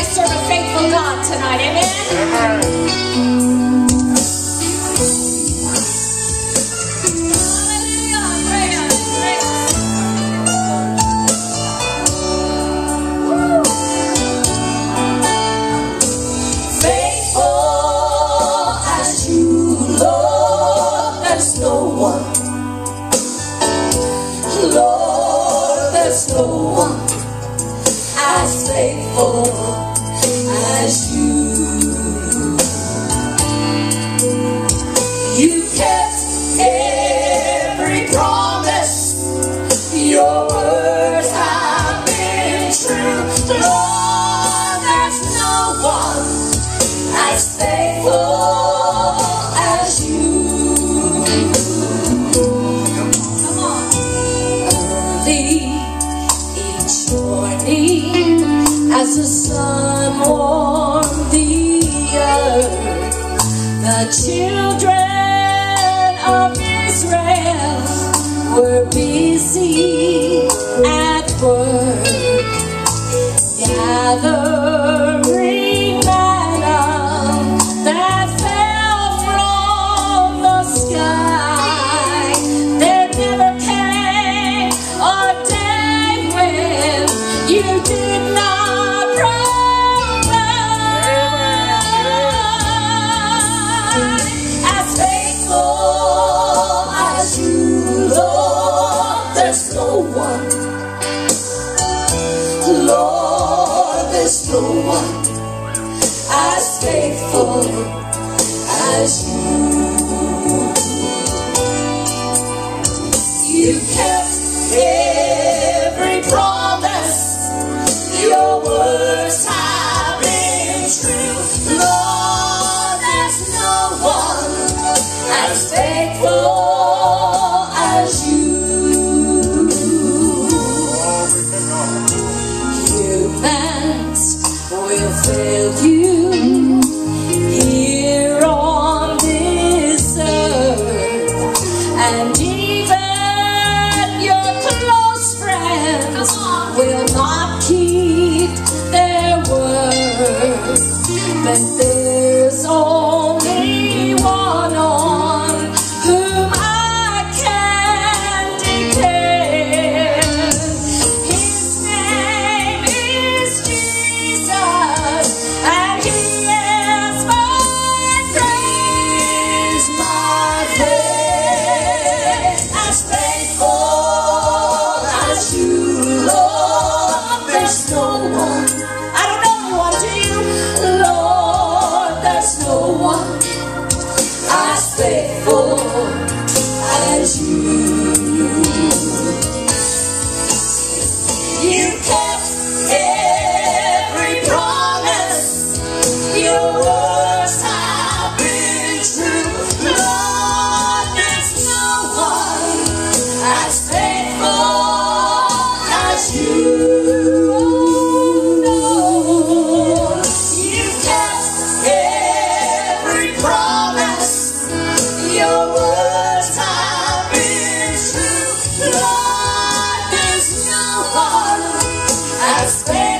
I serve a faithful God tonight. Amen? Lord, there's no one as faithful as you. You kept every promise, your words have been true. Lord, there's no one as faithful as you. Each morning, as the sun warmed the earth, the children of Israel were busy at work, gathering manna that fell from the sky. There never came a day when you did not provide. As faithful as you, Lord, there's no one. Lord, there's no one as faithful as you. You kept every promise, your words have been true. Lord, there's no one as faithful as you. Humans will fail you here on this earth, and even your close friends will not keep their word. But there's only one on whom I can depend. His name is Jesus, and He is my friend. He's my friend. As faithful as you, Lord, there's no one. I don't know anyone, do you? Lord, there's no one as faithful as you. You kept every promise, your words have been true. Lord, there's no one as faithful as you. You kept every promise, your words have been true. Lord, there's no one as faithful